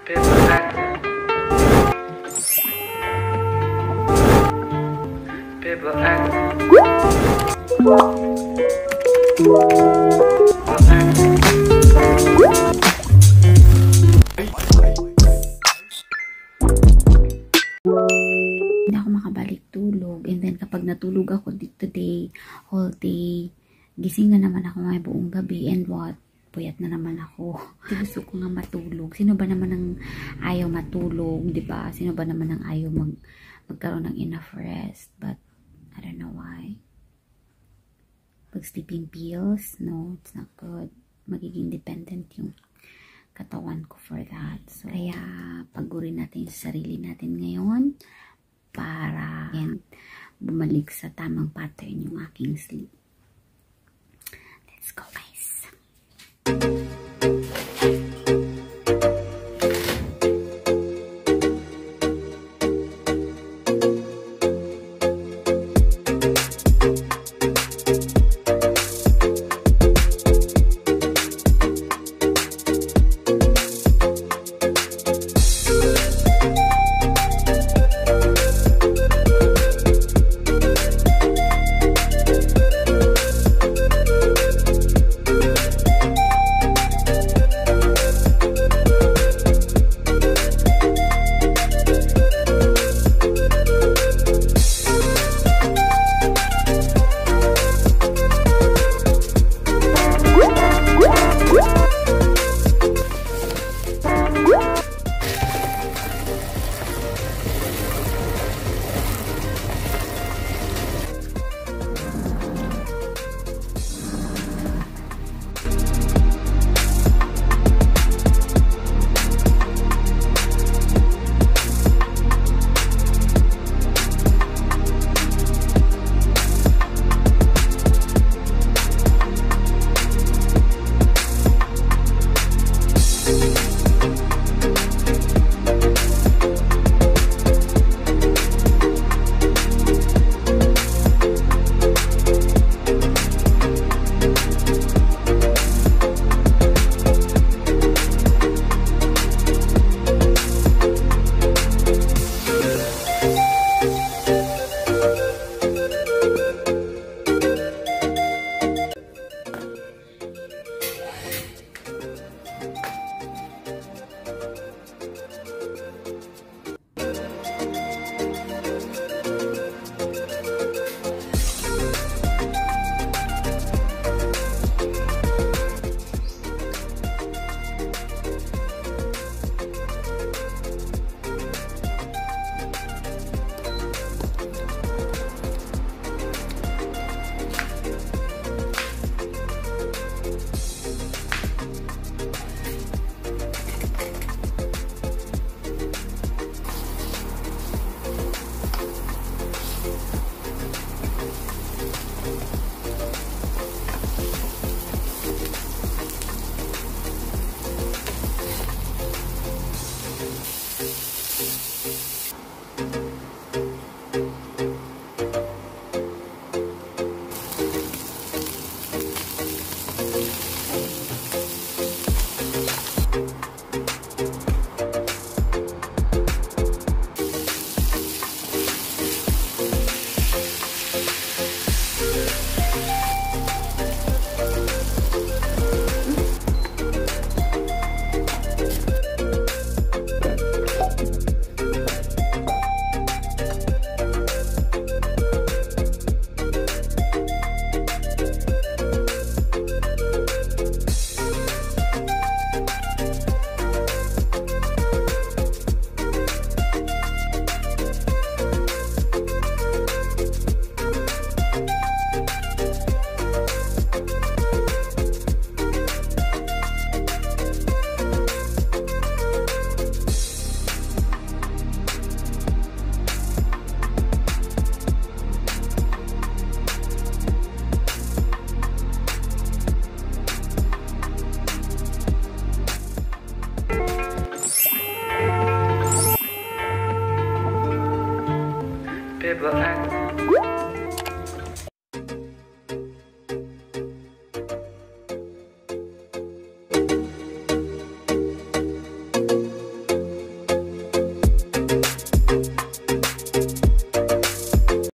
Hindi ako makabalik tulog. And then kapag natulog ako today, whole day, gising na naman ako may buong gabi. And what? Puyat na naman ako. Gusto ko nga matulog. Sino ba naman ang ayaw matulog, di ba? Sino ba naman ang ayaw magkaroon ng enough rest? But I don't know why. Pag sleeping pills, no, it's not good. Magiging dependent yung katawan ko for that. So, kaya pagurin natin sa sarili natin ngayon para bumalik sa tamang pattern yung aking sleep. Let's go, guys. People act